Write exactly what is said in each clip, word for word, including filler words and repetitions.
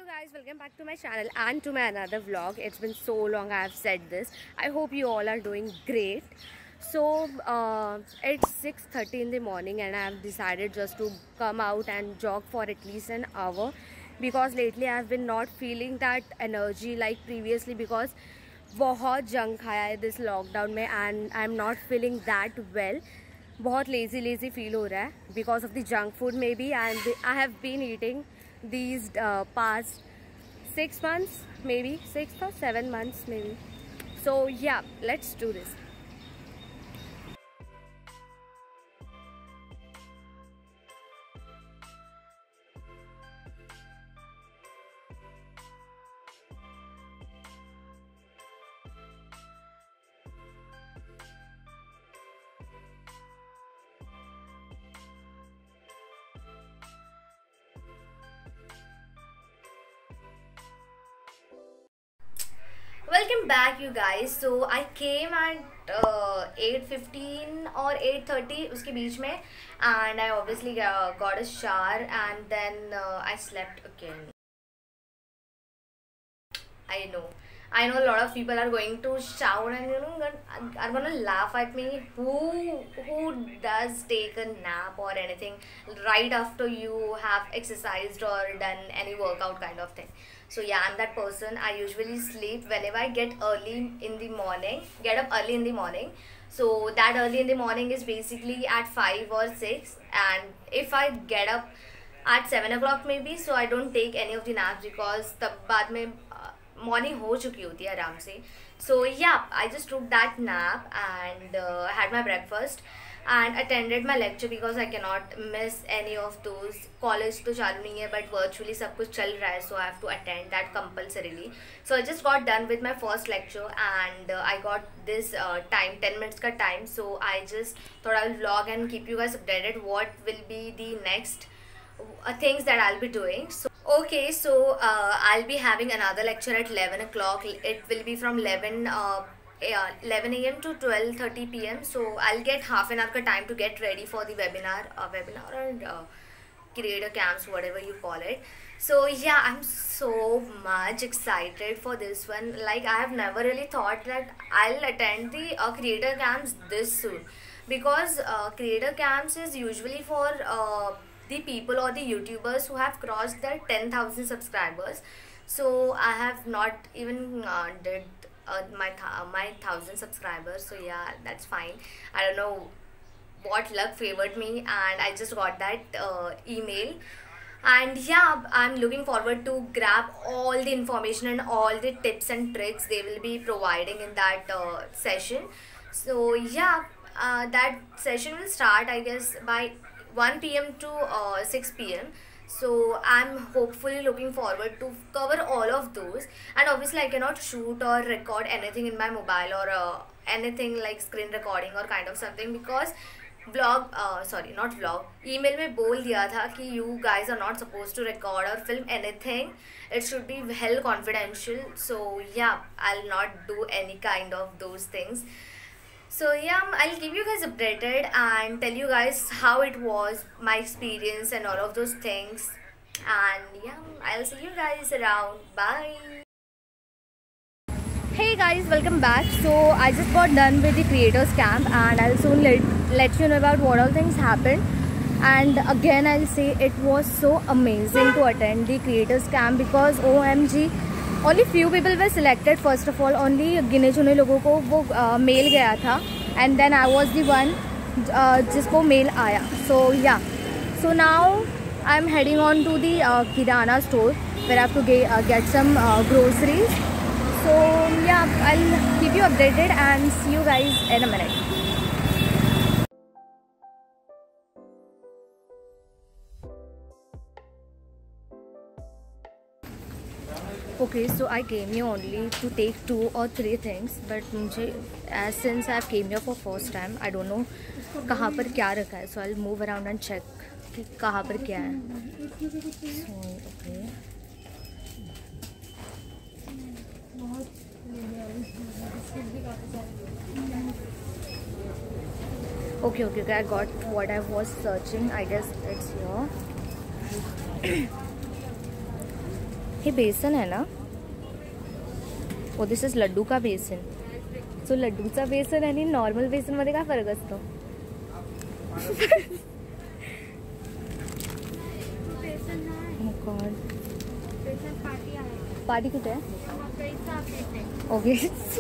Hello guys, welcome back to my channel and to my another vlog. It's been so long I have said this. I hope you all are doing great. So uh, it's six thirty in the morning and I have decided just to come out and jog for at least an hour, because lately I have been not feeling that energy like previously, because बहुत junk खाया है this lockdown में and I'm not feeling that well. बहुत lazy lazy feel हो रहा है because of the junk food maybe, and I have been eating these uh, past six months, maybe six or seven months maybe. So yeah, let's do this. Welcome back you guys. So I came at uh, eight fifteen or eight thirty उसके बीच में, and I obviously uh, got a shower and then uh, I slept again. I know I know a lot of people are going to shout and you know are gonna laugh at me. Who who does take a nap or anything right after you have exercised or done any workout kind of thing? So yeah, I'm that person. I usually sleep whenever I get early in the morning, get up early in the morning. So that early in the morning is basically at five or six, and if I get up at seven o'clock maybe, so I don't take any of the naps because तब बाद में morning हो चुकी होती है आराम से. So yeah I just took that nap and had my breakfast and attended my lecture because I can not miss any of those. College तो चालू नहीं है बट वर्चुअली सब कुछ चल रहा है, so I have to attend that compulsorily. So I just got done with my first lecture and I got this time ten minutes का टाइम. सो आई जस्ट थोड़ा vlog and keep you guys updated what will be the next things that I'll be doing. So okay, so uh, I'll be having another lecture at eleven o'clock. It will be from eleven uh, eleven a m to twelve thirty p m So I'll get half an hour ka time to get ready for the webinar uh, webinar and uh, creator camps, whatever you call it. So yeah, I'm so much excited for this one. Like I have never really thought that I'll attend the uh, creator camps this soon, because uh, creator camps is usually for uh, the people or the YouTubers who have crossed their ten thousand subscribers. So I have not even uh, did uh, my th my thousand subscribers. So yeah, that's fine. I don't know what luck favored me and I just got that uh, email. And yeah, I'm looking forward to grab all the information and all the tips and tricks they will be providing in that uh, session. So yeah, uh, that session will start I guess by one p m to uh, six p m So I'm hopefully looking forward to cover all of those. And obviously I cannot shoot or record anything in my mobile or uh, anything like screen recording or kind of something, because vlog uh, sorry not vlog email में बोल दिया था कि you guys are not supposed to record or film anything. It should be well confidential. So yeah, I'll not do any kind of those things. So yeah, I'll keep you guys updated and tell you guys how it was, my experience and all of those things. And yeah, I'll see you guys around. Bye. Hey guys, welcome back. So I just got done with the creators camp and I'll soon let, let you know about what all things happened. And again I'll say it was so amazing to attend the creators camp, because O M G, only few people were selected. First of all, only गिने चुने लोगों को वो mail गया था, and then I was the one uh, जिसको mail आया. So yeah, so now I'm heading on to the uh, Kirana store where I have to get, uh, get some uh, groceries. So yeah, I'll keep you updated and see you guys in a minute. Okay, so I came here only to take two or three things, but मुझे as since I came here for first time, I don't know कहाँ पर क्या रखा है. So I'll move around and check कि कहाँ पर क्या है. So okay. Okay, okay, okay. I got what I was searching. I guess it's here. हे बेसन आहे ना? ओ दिस इज लड्डूका बेसन. सो लड्डूचा बेसन आणि नॉर्मल बेसन मध्ये काय फरक असतो? पार्टी कुठे आहे? ओके.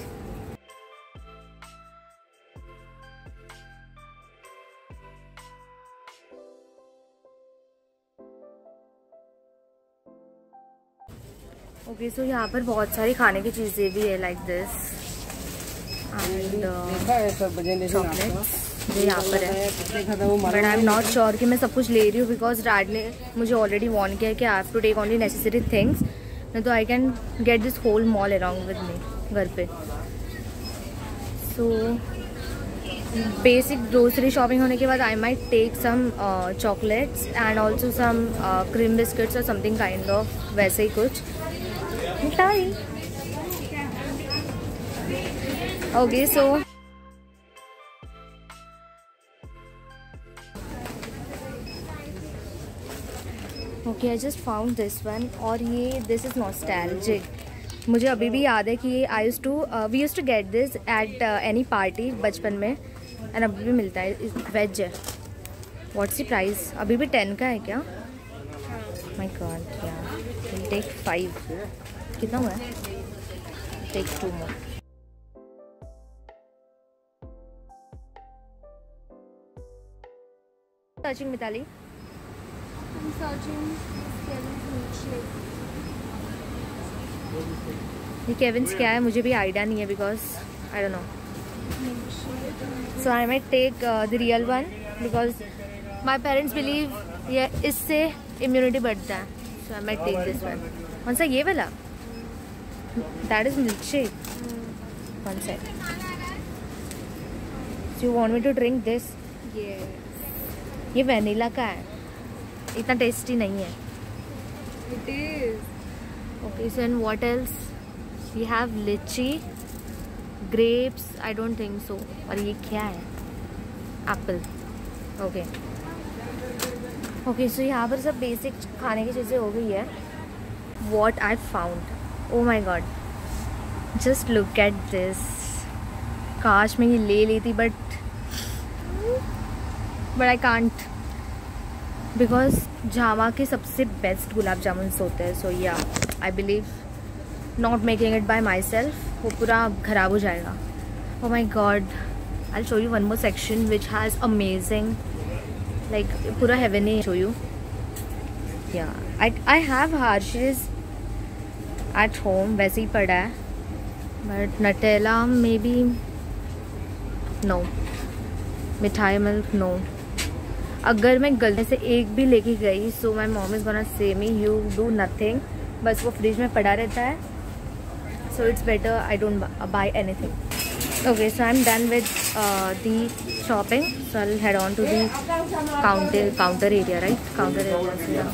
ओके सो यहाँ पर बहुत सारी खाने की चीज़ें भी है लाइक दिस एंड चॉकलेट्स जो यहाँ पर है. But I am not sure कि मैं सब कुछ ले रही हूँ बिकॉज डैड ने मुझे ऑलरेडी वॉर्न किया है कि I have to take only necessary things, नहीं तो I can get this whole mall around with me घर पे. सो बेसिक ग्रोसरी शॉपिंग होने के बाद I might take some chocolates and also some cream biscuits और समथिंग काइंड ऑफ वैसे ही कुछ मिठाई. Okay so okay I just found this one और ये दिस इज़ नॉस्टैल्जिक. मुझे अभी भी याद है कि ये I use to we use to get this at any party बचपन में एंड अभी भी मिलता है. वेज है. What's the price? अभी भी टेन का है क्या? My God yeah will take five. कितना हुआ है? Take two more. Searching Mitali. I'm searching Kevin's milkshake. ये केविन्स क्या है मुझे भी आइडिया नहीं है because I don't know. So I might take the real one because my parents believe ये इससे इम्यूनिटी बढ़ता है. So I might take this one. कौन सा? ये वाला? That is milkshake. One second. So you want me to drink this? ये vanilla का है, इतना टेस्टी नहीं है. It is. Okay, so and what else? We have lychee, grapes. I don't think so. और ये क्या है? Apple. Okay. Okay, so यहाँ पर सब बेसिक खाने की चीज़ें हो गई है. What I found? Oh my God! Just look at this. काश मैं ये ले लेती but but I can't. Because Java के सबसे बेस्ट गुलाब जामुन होते हैं. So yeah I believe not making it by myself वो पूरा ख़राब हो जाएगा. Oh my God I show you one more section which has amazing like पूरा heaven show you. Yeah I I have Hershey's at home वैसे ही पड़ा है but Nutella maybe no. मिठाई मिल्क नो. अगर मैं गलती से एक भी लेके गई so my mom is gonna say me you do nothing. बस वो फ्रिज में पड़ा रहता है. So it's better I don't buy anything. Okay so I am done with the shopping. So I will head on to the counter counter area right counter area.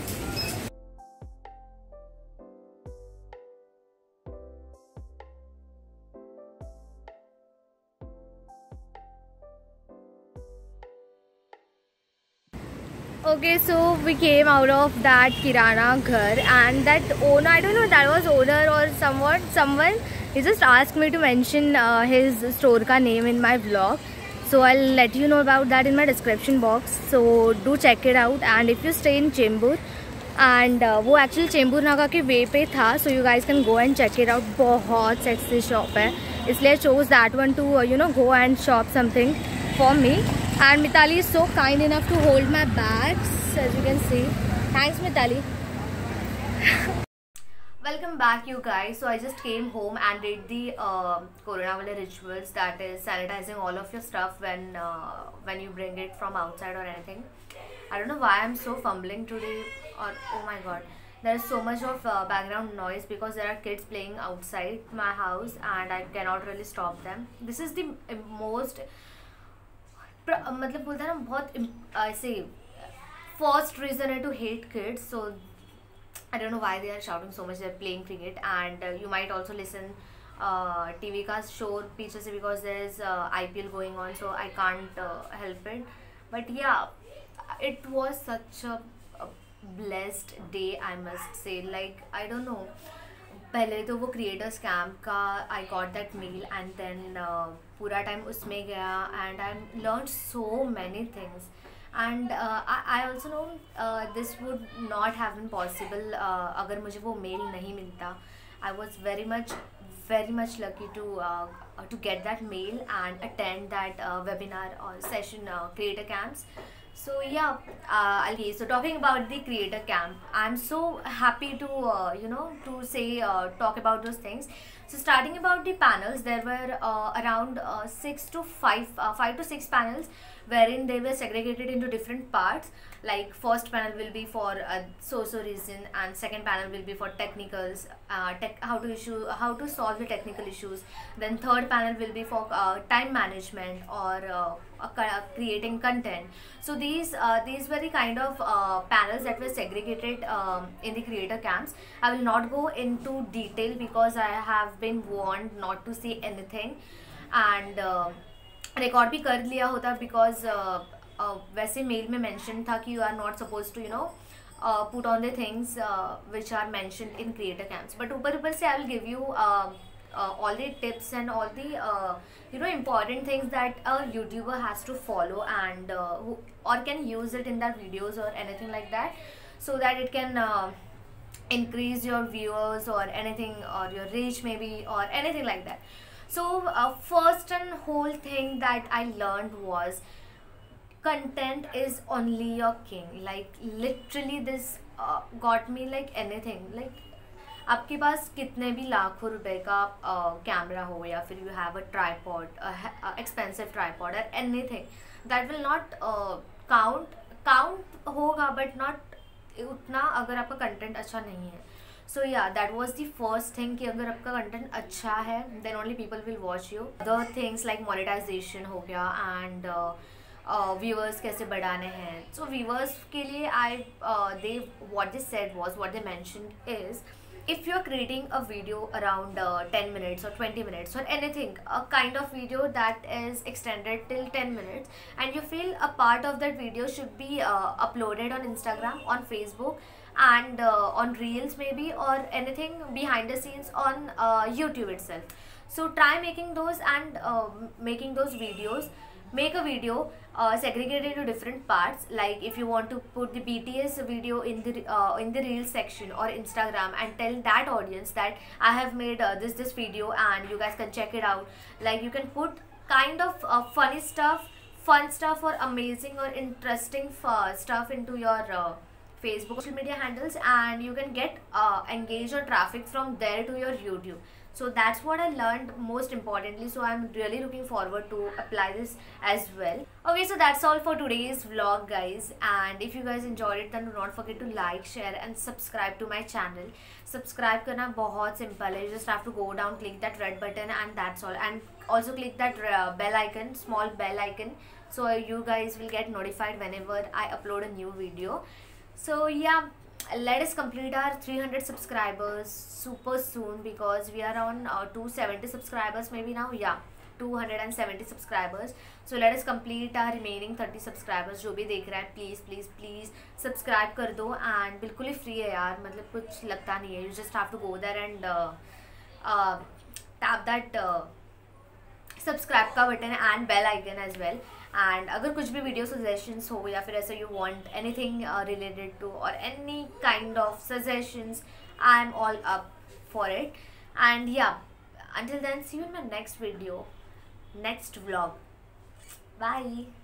Okay, so we came out of that Kirana ghar and that owner, I don't know that was owner or someone, someone, he just asked me to mention uh, his store ka name in my vlog. So I'll let you know about that in my description box. So do check it out. And if you stay in Chembur and uh, वो actually Chembur Naga के way पे था, so you guys can go and check it out. बहुत sexy shop है, इसलिए I chose that one to uh, you know go and shop something for me. And Mitali is so kind enough to hold my bags, as you can see. Thanks, Mitali. Welcome back, you guys. So I just came home and did the uh, Corona wala rituals, that is sanitizing all of your stuff when uh, when you bring it from outside or anything. I don't know why I'm so fumbling today. Or oh my God, there is so much of uh, background noise because there are kids playing outside my house and I cannot really stop them. This is the most मतलब बोलते हैं ना बहुत ऐसे first reason है to hate kids. So I don't know why they are shouting so much. They are playing cricket and you might also listen TV का show पीछे से because there is I P L going on. So I can't help it. But या it was such a blessed day, I must say. Like, I don't know, पहले तो वो creators camp का I got that mail and then पूरा time उसमें गया and I learn so many things and I also know this would not have been possible अगर मुझे वो मेल नहीं मिलता. I was very much very much lucky to uh, uh, to get that mail and attend that uh, webinar or session, uh, creator camps. So yeah, uh, okay, so talking about the creator camp, I'm so happy to uh, you know to say uh, talk about those things. So starting about the panels, there were uh, around uh, six to five uh, five to six panels wherein they were segregated into different parts. Like first panel will be for uh, so-so reason, and second panel will be for technicals, uh, tech, how to issue, how to solve the technical issues. Then third panel will be for uh, time management or uh, uh, creating content. So these uh, these were the kind of uh, panels that were segregated um, in the creator camps. I will not go into detail because I have been warned not to say anything, and uh, record भी कर लिया होता because uh, uh, वैसे mail में mention था कि you are not suppose to you know put on the things which are mention in creator camps. But ऊपर ऊपर से I will give you all the tips and all the uh, you know important things that a YouTuber has to follow and uh, who, or can use it in their videos or anything like that, so that it can uh, increase your viewers or anything, or your reach maybe, or anything like that. So uh, first and whole thing that I learned was content is only your king. Like literally this uh, got me like anything. Like आपके पास कितने भी लाखों रुपए का camera हो या फिर you have a tripod, expensive tripod और anything, that will not count count होगा बट नॉट उतना अगर आपका कंटेंट अच्छा नहीं है. So yeah that was the first thing कि अगर आपका कंटेंट अच्छा है then only people will watch you. Other things like monetization हो गया एंड व्यूअर्स कैसे बढ़ाने हैं. सो व्यूअर्स के लिए I they what they said was what they mentioned is, if you're creating a video around uh, ten minutes or twenty minutes or anything, a kind of video that is extended till ten minutes, and you feel a part of that video should be uh, uploaded on Instagram, on Facebook, and uh, on Reels maybe, or anything behind the scenes on uh, YouTube itself. So try making those and uh, making those videos. Make a video uh, segregated into different parts. Like if you want to put the B T S video in the uh, in the Reels section or Instagram, and tell that audience that I have made uh, this this video and you guys can check it out. Like you can put kind of uh, funny stuff, fun stuff, or amazing or interesting uh, stuff into your uh, Facebook social media handles, and you can get uh, engaged or traffic from there to your YouTube. So that's what I learned most importantly. So I'm really looking forward to apply this as well. Okay, so that's all for today's vlog, guys. And if you guys enjoyed it, then do not forget to like, share, and subscribe to my channel. Subscribe करना बहुत simple है. You just have to go down, click that red button, and that's all. And also click that uh, bell icon, small bell icon, so you guys will get notified whenever I upload a new video. So yeah, let us complete our three hundred subscribers super soon, because we are on uh, two hundred seventy subscribers maybe now. Yeah, two hundred seventy subscribers. So let us complete our remaining thirty subscribers. जो भी देख रहा है please please please subscribe कर दो. And बिल्कुल ही free है यार, मतलब कुछ लगता नहीं है. You just have to go there and tap that subscribe का button and bell icon as well. And अगर कुछ भी वीडियो सजेशंस हो या फिर ऐसा you want anything related to और any kind of suggestions, I am all up for it. And yeah, until then, see you in my next video, next vlog. Bye.